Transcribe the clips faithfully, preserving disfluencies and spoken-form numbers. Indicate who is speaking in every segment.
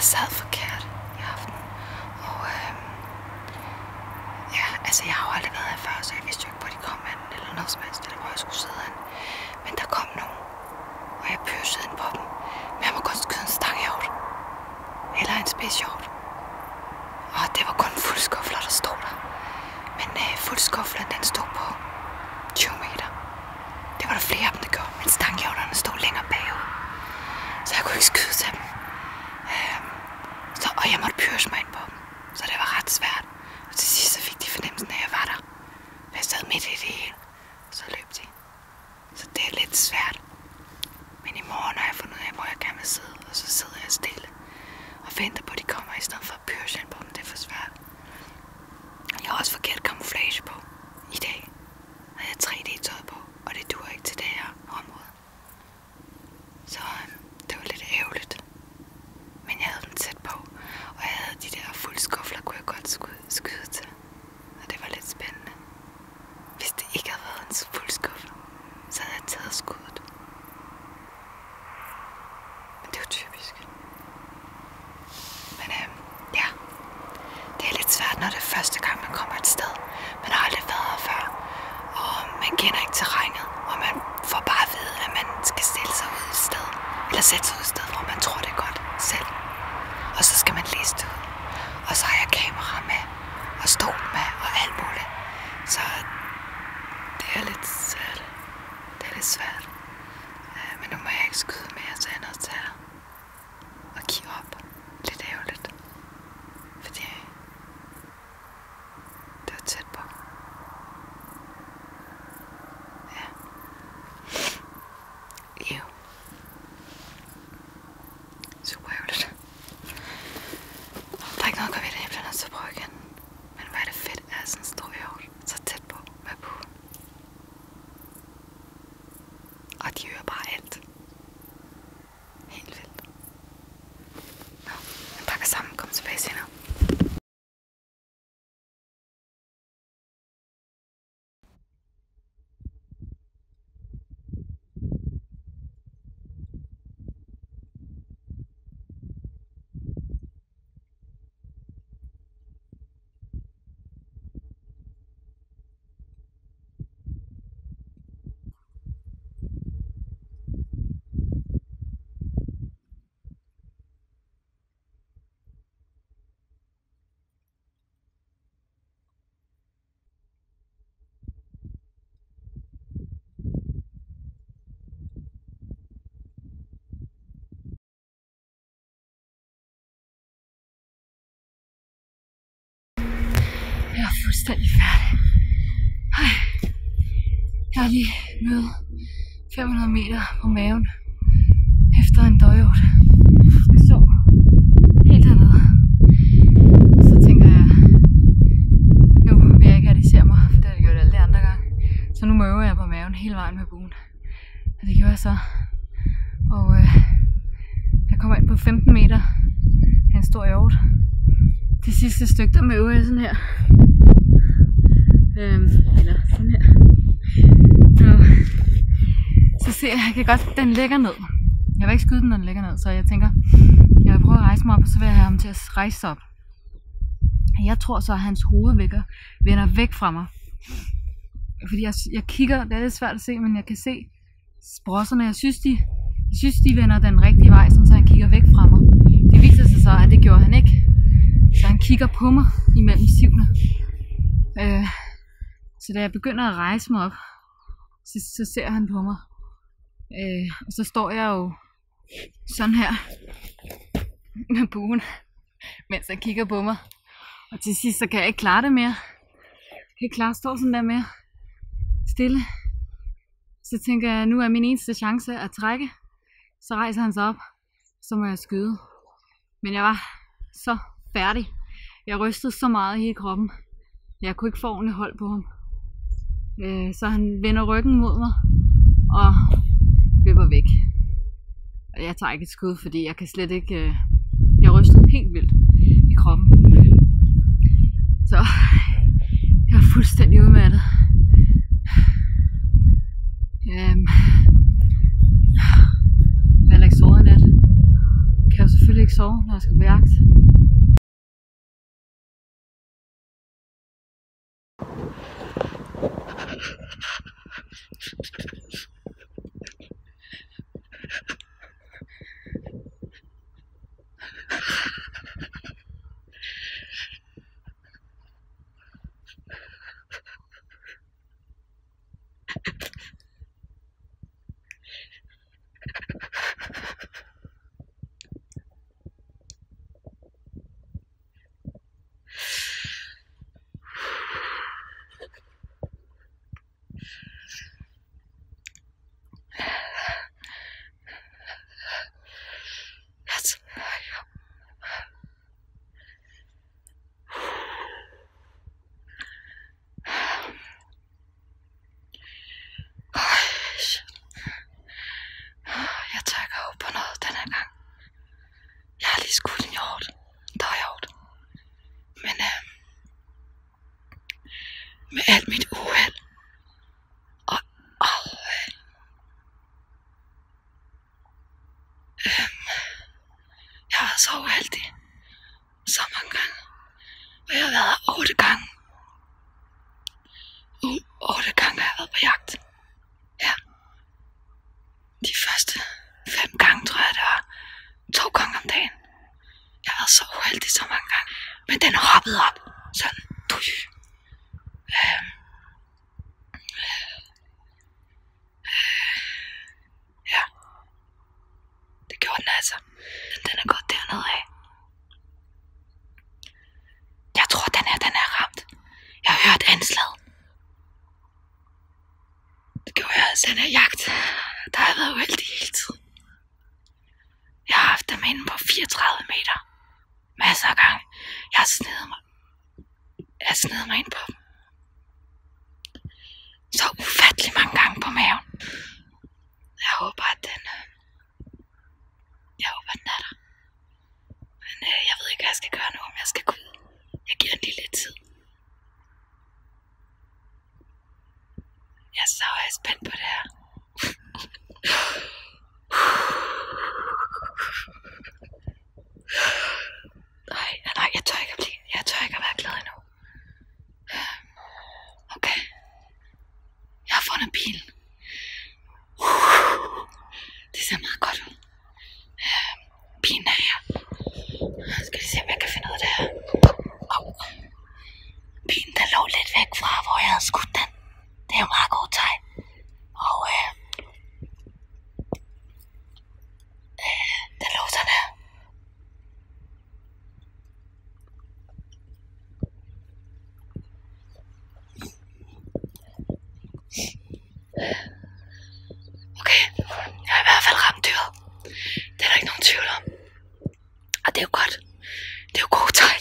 Speaker 1: sad forkert i aften. Og øh, ja, altså jeg har jo aldrig været her før, så jeg vidste jo ikke, hvor de kom hen, eller noget som helst, eller hvor jeg skulle sidde hen. Men der kom nogen, og jeg pøsede ind på dem. Men jeg må godt skyde en stanghjort. Eller en spidshjort. Og det var kun fuldskufler, der stod der. Men øh, fuldskuflen, den stod på tyve meter. Det var der flere af dem, der gjorde. Men stanghjorterne stod længere bagud. Så jeg kunne ikke skyde til dem. Øhm, så, og jeg måtte pyrse mig ind på dem. Så det var ret svært. Og til sidst så fik de fornemmelsen, at jeg var der. Jeg sad midt i det hele. Så løb de. Så det er lidt svært. Men i morgen har jeg fundet ud af, hvor jeg gerne vil sidde. Og så sidder jeg stille. Og venter på, at de kommer, i stedet for at pyrse ind på dem. Det er for svært. Jeg har også forkert camouflage på i dag. Og jeg har tre D-tøj på. Og det duer ikke til det her område. Så øhm, det var lidt ærgerligt. Men jeg havde dem tæt på. Og jeg havde de der fuldskufler, kunne jeg godt skyde, skyde til. Og det var lidt spændende. Hvis det ikke havde været en fuldskuffer, så havde jeg taget skuddet. Men det er jo typisk. Men øhm, ja. Det er lidt svært, når det er første gang, man kommer et sted. Man har aldrig været her før. Og man kender ikke terrænet. Og man får bare at vide, at man skal stille sig ud et sted. Eller sætte sig ud et sted, hvor man tror, det er godt selv. Og så skal man læse det ud. Og så har jeg kamera med. Og stol med. Og alt muligt. Så det er lidt svært. Det er lidt svært. Men nu må jeg ikke skyde mere, så jeg er nødt til at kigge op. Lidt ærgerligt. Fordi det var tæt på. Ja. Jo. Super ærgerligt. Der er ikke noget at gøre ved det, jeg bliver nødt til at prøve igen. Men hvor er det fedt, at jeg er sådan en stor hjort, så tæt på med buen. Og de hører bare alt. Helt vildt. Nå, jeg pakker sammen, kom tilbage senere. Jeg er fuldstændig færdig. Jeg har lige løbet fem hundrede meter på maven efter en døjhjort. Så helt hernede. Så tænker jeg, nu vil jeg ikke have, at de ser mig, for det har de gjort alle de andre gange. Så nu møver jeg på maven hele vejen med buen. Og det gjorde jeg så. Og øh, jeg kommer ind på femten meter af en stor hjort. Det sidste stykke, der møver jeg sådan her. Øhm, eller sådan her. Og så ser jeg, jeg kan godt, den ligger ned. Jeg vil ikke skyde den, når den ligger ned, så jeg tænker, jeg vil prøve at rejse mig op, og så vil jeg have ham til at rejse sig op. Jeg tror så, at hans hoved vækker, vender væk fra mig. Fordi jeg, jeg kigger, det er lidt svært at se, men jeg kan se sprosserne. Jeg synes, de, jeg synes, de vender den rigtige vej, så han kigger væk fra mig. Det viser sig så, at det gjorde han ikke. Så han kigger på mig imellem sivene. Øh, så da jeg begynder at rejse mig op, så, så ser han på mig. Øh, og så står jeg jo sådan her med buen, mens han kigger på mig. Og til sidst så kan jeg ikke klare det mere. Jeg kan ikke klare at stå sådan der mere stille. Så tænker jeg, nu er min eneste chance at trække. Så rejser han sig op, så må jeg skyde. Men jeg var så færdig. Jeg rystede så meget i hele kroppen. Jeg kunne ikke få ordentligt hold på ham. Øh, så han vender ryggen mod mig og løber væk. Og jeg tager ikke et skud, fordi jeg kan slet ikke... Øh, jeg rystede helt vildt i kroppen. Så jeg er fuldstændig udmattet. Øhm, jeg har heller ikke sovet i nat. Kan jeg selvfølgelig ikke ikke sove, når jeg skal på jagt. Med alt mit uheld. Og, og øh, jeg har været så uheldig så mange gange. Og jeg har været otte gange. Uh, otte gange har jeg været på jagt. Ja. De første fem gange tror jeg det var to gange om dagen. Jeg har været så uheldig så mange gange. Men den har hoppet op. Sådan. Duj. Øhm. Ja. Det gjorde den altså. Den er gået dernede af. Jeg tror den her, den er ramt. Jeg har hørt anslag. Det gjorde jeg altså den her jagt. Der har jeg været uheldig hele tiden. Jeg har haft dem inde på fireogtredive meter. Masser af gange. Jeg har snedet mig. Jeg har snedet mig ind på dem. Så ufattelig mange gange på maven. Jeg håber, at den... Jeg håber, at den er der. Men øh, jeg ved ikke, hvad jeg skal gøre nu, om jeg skal gå ud. Jeg giver den lige lidt tid. Jeg er så spændt på det her. Nej, nej, jeg tør ikke at blive. Jeg tør ikke at være glad endnu. Okay. Jeg har fundet bilen. Det ser meget godt ud. Bilen er her. Skal vi se, om jeg kan finde ud af det her. Oh. Bilen der lå lidt væk fra, hvor jeg havde skudt den. Det er jo meget god tegn. Og øh, øh, den lå sådan her. Okay, jeg har i hvert fald ramt dyret. Det er der ikke nogen tvivl om. Og det er jo godt. Det er jo god tegn.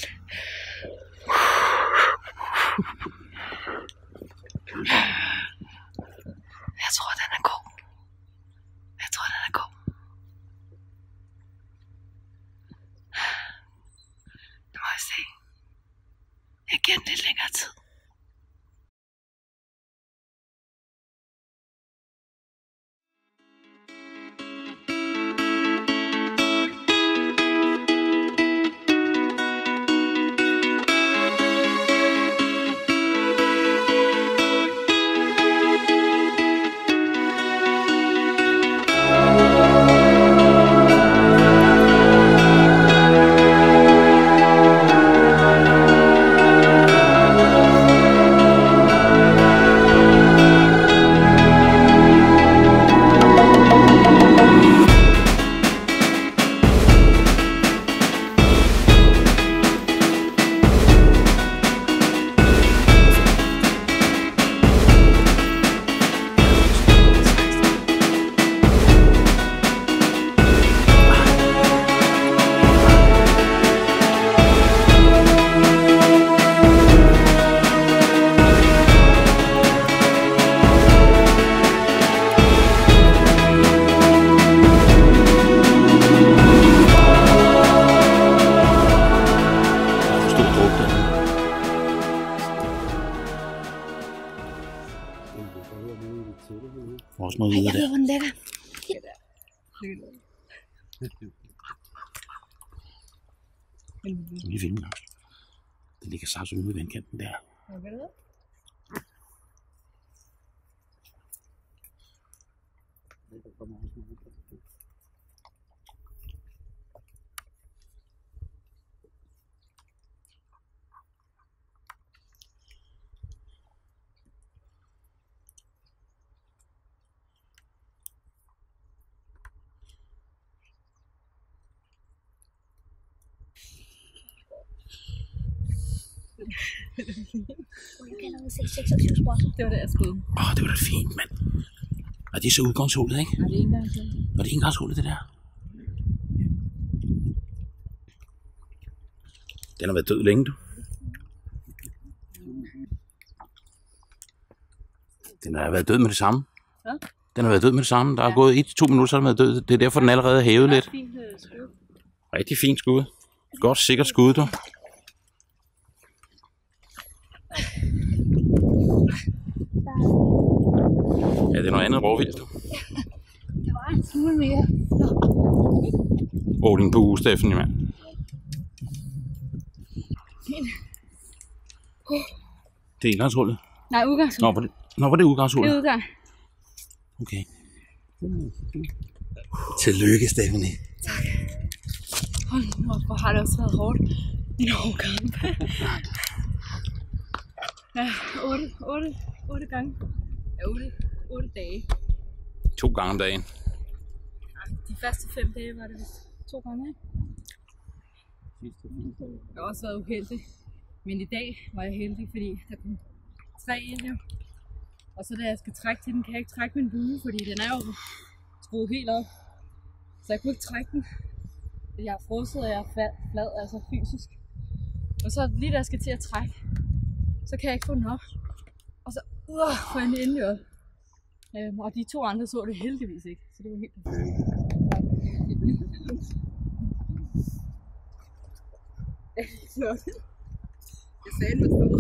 Speaker 1: Jeg tror, den er god. Jeg tror, den er god. Nu må jeg se. Jeg giver den lidt længere tid.
Speaker 2: Også må vide det.
Speaker 1: hvor den ligger.
Speaker 2: Lige filmen også. Det ligger så ude ved vandkanten der.
Speaker 1: Okay, det? Det var det, jeg skulle.
Speaker 2: Åh, oh, det var da fint, mand. Og det er så udgangshullet, ikke?
Speaker 1: Nej, det er ikke engang.
Speaker 2: Var det ikke udgangshullet, det der? Den har været død længe, du. Den har været død med det samme.
Speaker 1: Ja?
Speaker 2: Den har været død med det samme. Der er ja. gået et til to minutter, så har den været død. Det er derfor, den allerede er hævet lidt.
Speaker 1: Fint skud.
Speaker 2: Rigtig fint skud. Godt sikkert skud, du. Ja, det er noget andet råvildt, du.
Speaker 1: Det var en smule mere.
Speaker 2: Åh, oh, din bue, Stephanie, mand. Det er indgangshullet.
Speaker 1: Nej, udgangshullet.
Speaker 2: Nå, var det, Nå, var det udgangshullet?
Speaker 1: Det er udgang.
Speaker 2: Okay. Tillykke, Stephanie.
Speaker 1: Tak. Hold nu op, hvor har det også været hårdt. En hård kamp. Ja, otte, otte, otte gange. Ja, otte, otte dage.
Speaker 2: To gange om dagen.
Speaker 1: De første fem dage var det vist to gange, ikke? Jeg har også været uheldig. Men i dag var jeg heldig, fordi der kom tre ind jo. Og så da jeg skal trække til den, kan jeg ikke trække min bue, fordi den er jo skruet helt op. Så jeg kunne ikke trække den. Jeg er frosset, og jeg er flad, altså fysisk. Og så lige da jeg skal til at trække, så kan jeg ikke få den op. Og så uh, får jeg den endelig op. Øhm, og de to andre så det heldigvis ikke, så det var helt perfekt. Det er flot. Jeg sagde, den var stor.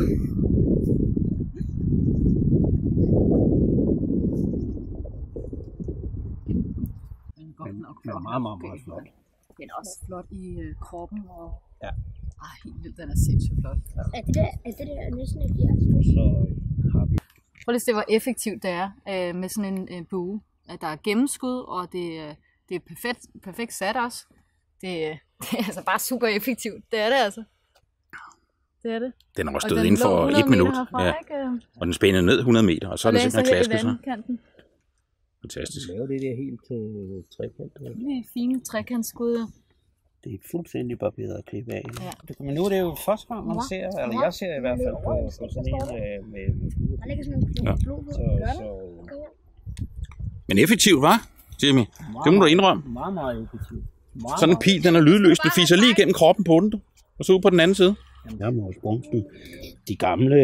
Speaker 1: Den er meget, meget, meget flot. Den er også flot i øh, kroppen og...
Speaker 2: Ja.
Speaker 1: Ej, helt vildt, den er sindssygt flot. Ja.
Speaker 3: Er det der, er det der næsten et hjert?
Speaker 2: Så har vi...
Speaker 1: Prøv lige at se, hvor effektivt det er øh, med sådan en øh, bue. At der er gennemskud, og det, øh, det er perfekt, perfekt sat også. Det, øh, det er altså bare super effektivt. Det er det altså. Det er det.
Speaker 2: Den er også stået inden for et minut.
Speaker 1: Herfra,
Speaker 2: ja. Og den spændede ned hundrede meter, og så
Speaker 1: og
Speaker 2: er den simpelthen klasket sig.
Speaker 1: Vandkanten.
Speaker 2: Fantastisk.
Speaker 4: Lave det der helt til trekant.
Speaker 1: Det er fine trekantskud.
Speaker 4: Det er fuldstændig bare bedre at klippe af.
Speaker 1: Ja.
Speaker 4: Men nu er det jo første gang, man ser, eller jeg ser i hvert fald på, på sådan en med, med
Speaker 3: Der ligger sådan en
Speaker 2: ja.
Speaker 3: blod på.
Speaker 4: så, så
Speaker 2: Men effektivt, hva', Jimmy? Det må du indrømme.
Speaker 4: Meget, meget effektivt. Meget,
Speaker 2: Sådan en pil, den er lydløs. Den fiser lige igennem kroppen på den, du. Og så ud på den anden side.
Speaker 4: Jeg må også bruge sådan de gamle,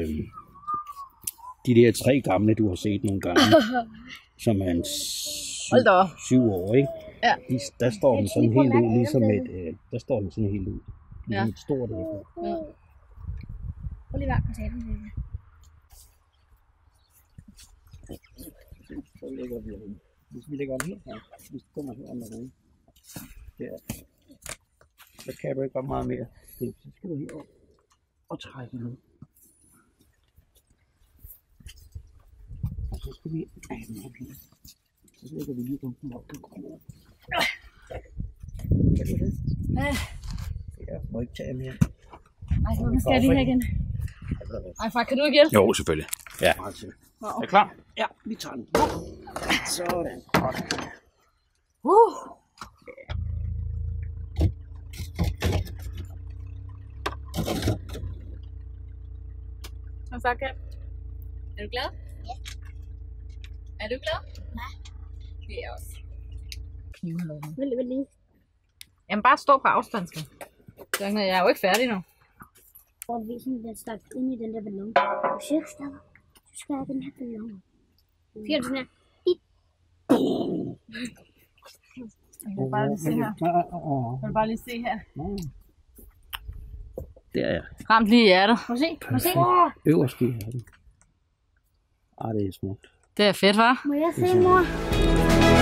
Speaker 4: de der tre gamle, du har set nogle gange, som er en syv, syv år, ikke?
Speaker 1: Ja.
Speaker 4: De, der står den sådan helt ud, ligesom et, øh, der står den sådan helt ud. Ligesom
Speaker 1: Ja.
Speaker 4: et stort æble.
Speaker 3: Ja. Prøv lige at tage den.
Speaker 4: Så lægger vi den. Hvis vi lægger den helt her, hvis vi kommer her med den. Der. Så kan du ikke gøre meget mere. Så skal du herop og trække den ud. Og så skal vi af den op her. Så lægger vi lige den op på krogen. Kan du det?
Speaker 1: Ja.
Speaker 4: Jeg må ikke tage mere.
Speaker 1: Ej, nu skal jeg lige her igen. Ej, far, kan du ikke hjælpe?
Speaker 2: Jo, selvfølgelig. Ja.
Speaker 1: Wow.
Speaker 2: Er klar?
Speaker 4: Ja, vi tager den. Sådan.
Speaker 1: Uh. Så kan. Er du glad?
Speaker 3: Ja.
Speaker 1: Er du glad?
Speaker 3: Nej.
Speaker 1: Det er også.
Speaker 3: Vil du lige?
Speaker 1: Jamen bare stå på afstand, skal. Jeg er jo ikke færdig nu.
Speaker 3: Prøv at vise den, der stak ind i den der ballon. Du siger, stopper. Du skal have den her ballon. Siger du sådan her?
Speaker 1: Jeg vil bare lige se her. Jeg vil bare lige se her.
Speaker 4: Der er jeg.
Speaker 1: Ramt lige i hjertet.
Speaker 3: Prøv at se. Prøv at se.
Speaker 4: Øverst i hjertet. Ah, det er smukt.
Speaker 1: Det er fedt, hva'?
Speaker 3: Må jeg se, mor?